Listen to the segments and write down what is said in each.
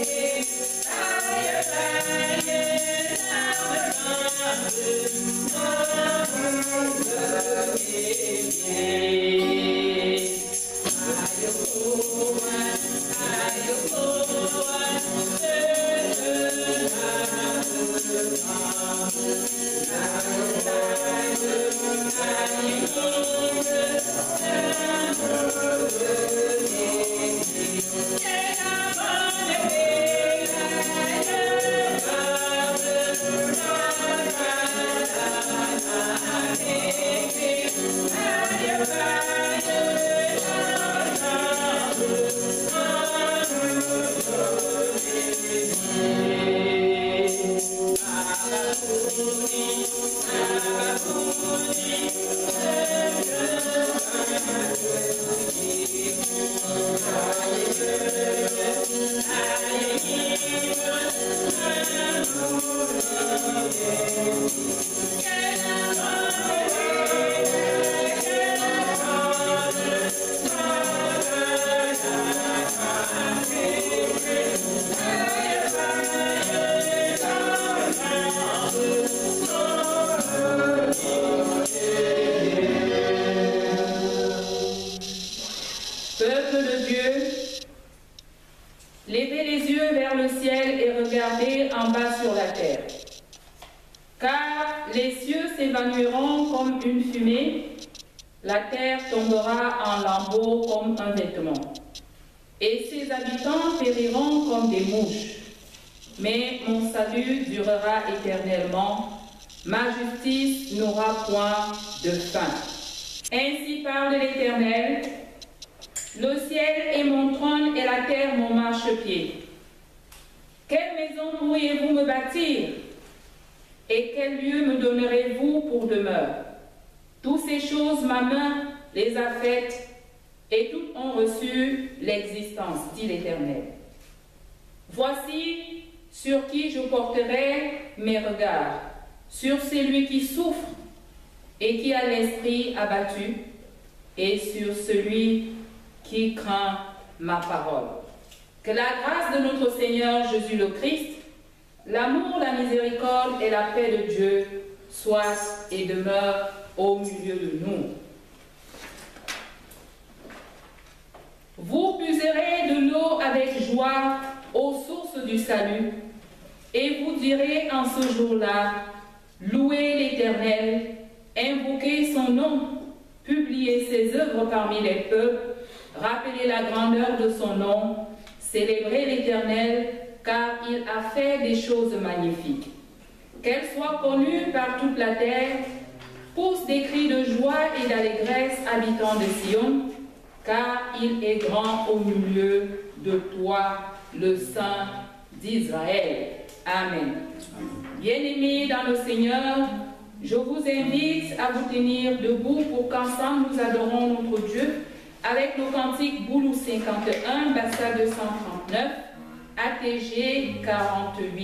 Éternellement, ma justice n'aura point de fin. Ainsi parle l'Éternel, le ciel est mon trône et la terre mon marchepied. Quelle maison pourriez-vous me bâtir et quel lieu me donnerez-vous pour demeure? Toutes ces choses, ma main les a faites et toutes ont reçu l'existence, dit l'Éternel. Voici sur qui je porterai mes regards, sur celui qui souffre et qui a l'esprit abattu, et sur celui qui craint ma parole. Que la grâce de notre Seigneur Jésus le Christ, l'amour, la miséricorde et la paix de Dieu soient et demeurent au milieu de nous. Vous puiserez de l'eau avec joie aux sources du salut, et vous direz en ce jour-là, louez l'Éternel, invoquez son nom, publiez ses œuvres parmi les peuples, rappelez la grandeur de son nom, célébrez l'Éternel, car il a fait des choses magnifiques. Qu'elle soit connue par toute la terre, pousse des cris de joie et d'allégresse, habitants de Sion, car il est grand au milieu de toi, le Saint d'Israël. Amen. Bien-aimés dans le Seigneur, je vous invite à vous tenir debout pour qu'ensemble nous adorons notre Dieu avec le cantique Boulou 51, Bassa 239, ATG 48.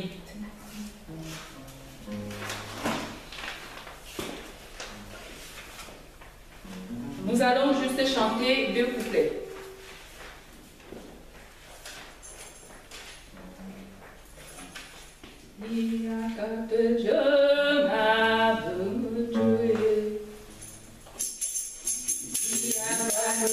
Nous allons juste chanter 2 couplets. Il a que je m'avoue Dieu. Il a que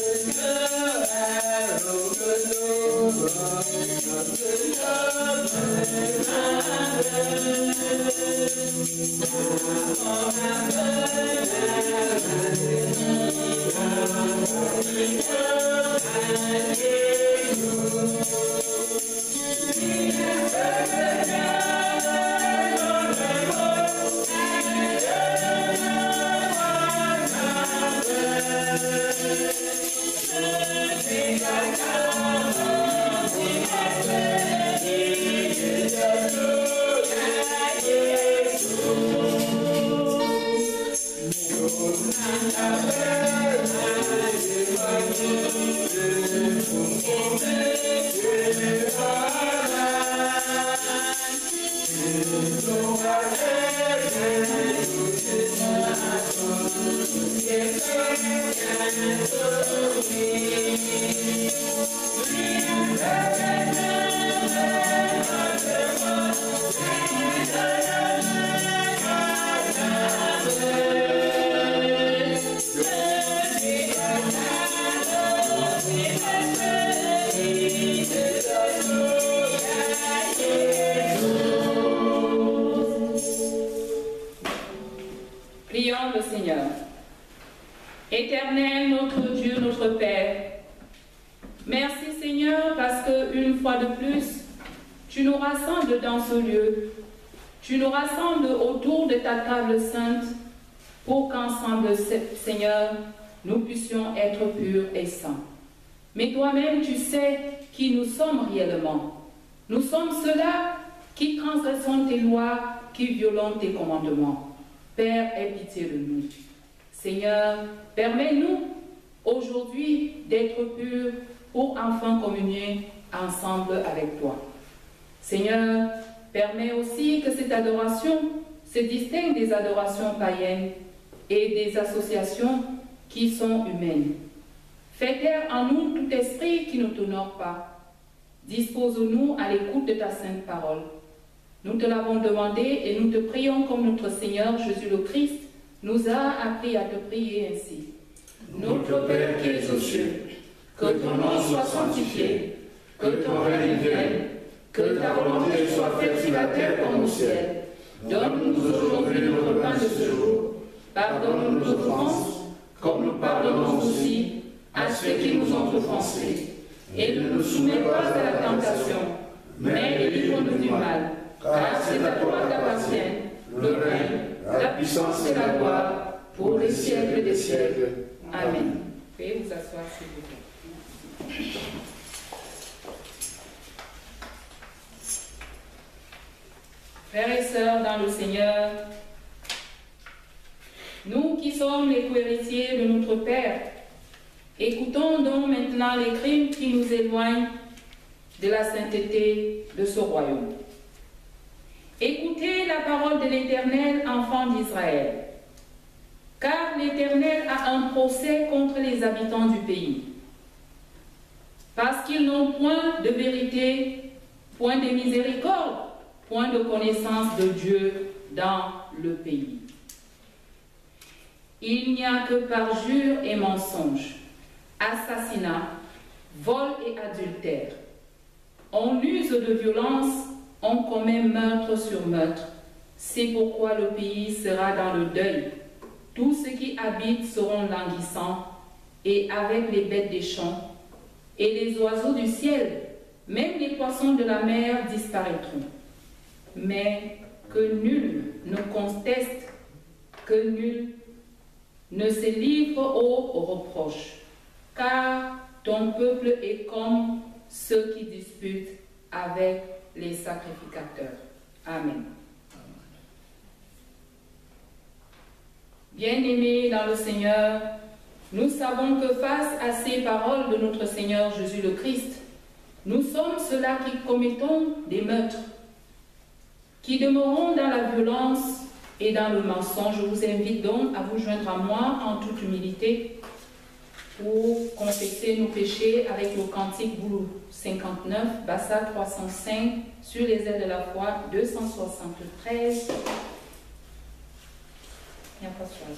Éternel, notre Dieu, notre Père, merci Seigneur parce qu'une fois de plus, tu nous rassembles dans ce lieu. Tu nous rassembles autour de ta table sainte pour qu'ensemble, Seigneur, nous puissions être purs et saints. Mais toi-même, tu sais qui nous sommes réellement. Nous sommes ceux-là qui transgressons tes lois, qui violons tes commandements. Père, aie pitié de nous. Seigneur, permets-nous aujourd'hui d'être purs pour enfin communier ensemble avec toi. Seigneur, permets aussi que cette adoration se distingue des adorations païennes et des associations qui sont humaines. Fais taire en nous tout esprit qui ne t'honore pas. Dispose-nous à l'écoute de ta sainte parole. Nous te l'avons demandé et nous te prions comme notre Seigneur Jésus le Christ nous a appris à te prier ainsi. Notre Père qui es aux cieux, que ton nom soit sanctifié, que ton règne vienne, que ta volonté soit faite sur la terre comme au ciel. Donne-nous aujourd'hui notre pain de ce jour. Pardonne-nous nos offenses, comme nous pardonnons aussi à ceux qui nous ont offensés. Et ne nous soumets pas à la tentation, mais délivre-nous du mal. Car c'est à toi qu'appartiennent le règne, la puissance et la gloire, pour les siècles des siècles. Amen. Veuillez vous asseoir, s'il vous plaît. Frères et sœurs dans le Seigneur, nous qui sommes les co-héritiers de notre Père, écoutons donc maintenant les crimes qui nous éloignent de la sainteté de ce royaume. Écoutez la parole de l'Éternel, enfants d'Israël, car l'Éternel a un procès contre les habitants du pays, parce qu'ils n'ont point de vérité, point de miséricorde, point de connaissance de Dieu dans le pays. Il n'y a que parjure et mensonge, assassinat, vol et adultère. On use de violence, on commet meurtre sur meurtre. C'est pourquoi le pays sera dans le deuil. Tous ceux qui habitent seront languissants, et avec les bêtes des champs, et les oiseaux du ciel, même les poissons de la mer disparaîtront. Mais que nul ne conteste, que nul ne se livre aux reproches, car ton peuple est comme ceux qui disputent avec les sacrificateurs. Amen. Bien-aimés dans le Seigneur, nous savons que face à ces paroles de notre Seigneur Jésus le Christ, nous sommes ceux-là qui commettons des meurtres, qui demeurons dans la violence et dans le mensonge. Je vous invite donc à vous joindre à moi en toute humilité pour confesser nos péchés avec le cantique Boulou 59, Bassa 305, sur les ailes de la foi 273. Il n'y a pas de choix.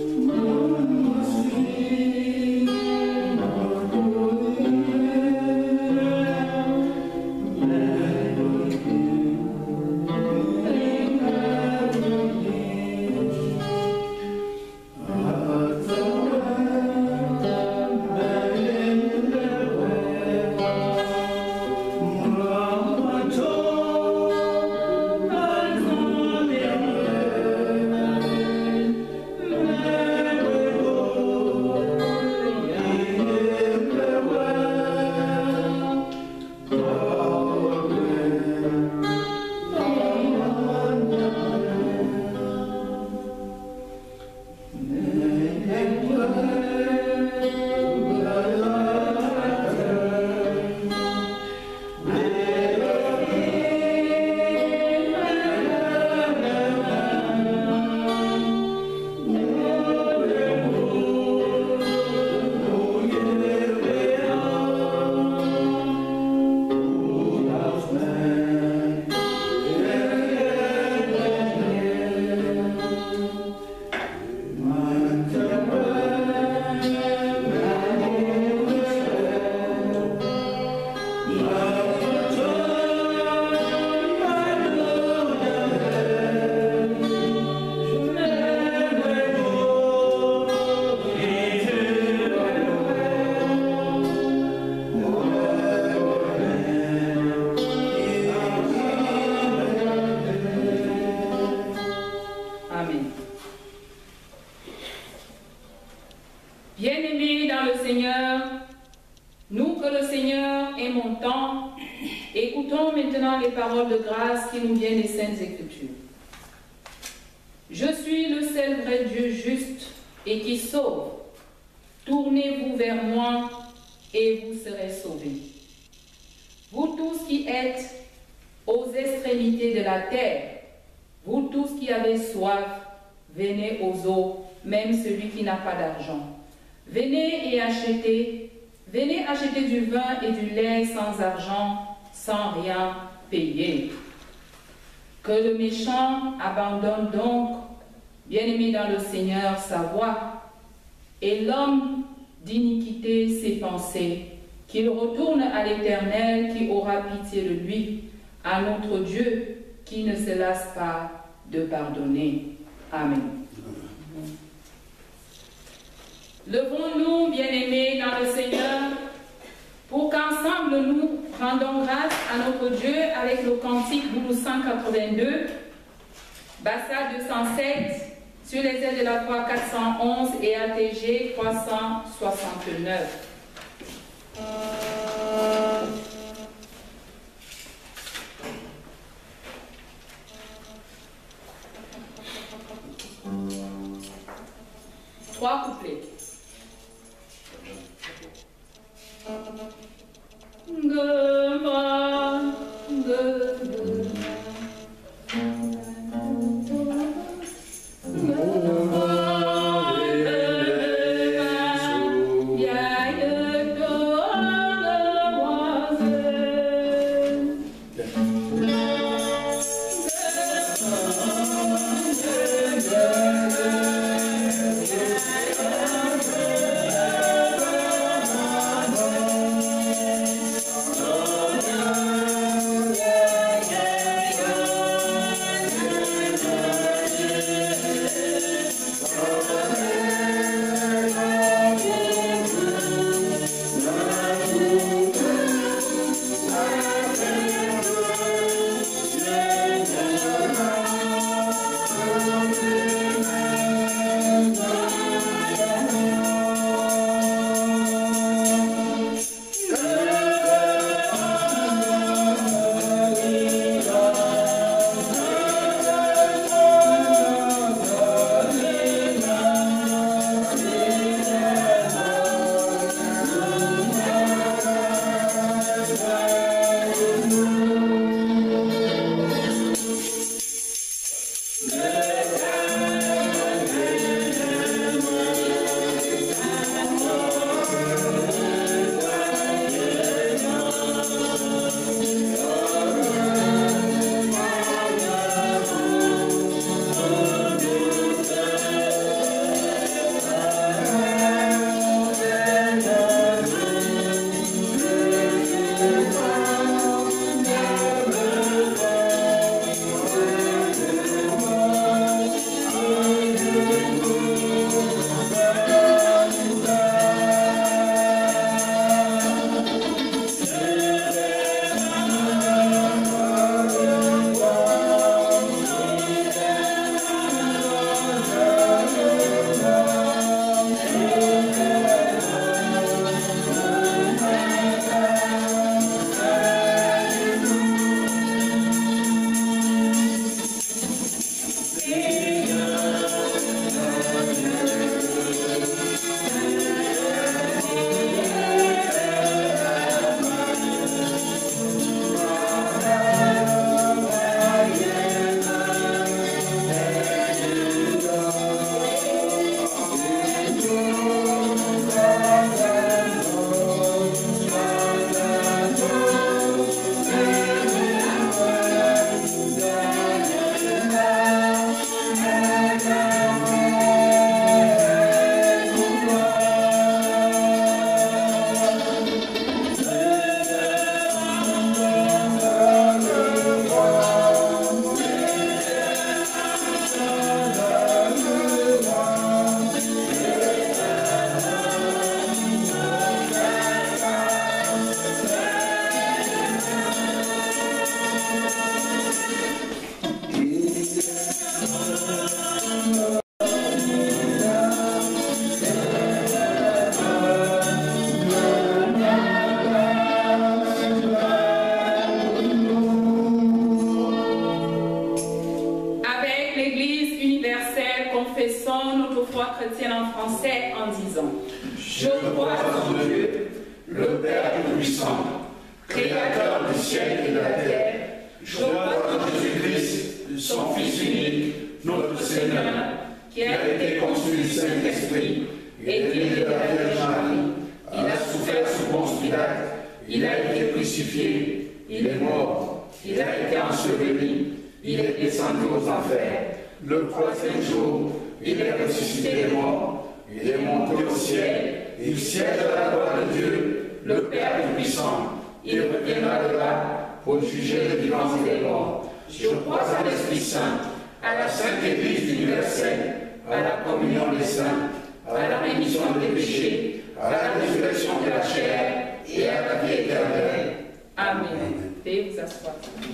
Amen. Écoutons maintenant les paroles de grâce qui nous viennent des Saintes Écritures. Je suis le seul vrai Dieu juste et qui sauve. Tournez-vous vers moi et vous serez sauvés. Vous tous qui êtes aux extrémités de la terre, vous tous qui avez soif, venez aux eaux, même celui qui n'a pas d'argent. Venez acheter du vin et du lait sans argent, sans rien payer. Que le méchant abandonne donc, bien-aimé dans le Seigneur, sa voie, et l'homme d'iniquité ses pensées, qu'il retourne à l'Éternel qui aura pitié de lui, à notre Dieu qui ne se lasse pas de pardonner. Amen. Levons-nous, bien-aimés dans le Seigneur, pour qu'ensemble nous rendons grâce à notre Dieu avec le cantique Boulou 182, Bassa 207, sur les ailes de la croix 411 et ATG 369. Trois couplets. Yeah. chrétienne en français en disant: Je crois en Dieu, le Père Tout-Puissant, Créateur du ciel et de la terre. Je crois en Jésus-Christ, son Fils unique, notre Seigneur, qui a été conçu du Saint-Esprit et né de la Vierge Marie. Il a souffert sous Ponce Pilate, il a été crucifié, il est mort, il a été enseveli, il est descendu aux enfers. Le troisième jour, il est ressuscité des morts, il est monté au ciel, il siège à la droite de Dieu, le Père Tout-Puissant. Il reviendra de là pour juger les vivants et les morts. Je crois à l'Esprit Saint, à la Sainte Église universelle, à la communion des saints, à la rémission des péchés, à la résurrection de la chair et à la vie éternelle. Amen. Veuillez vous asseoir.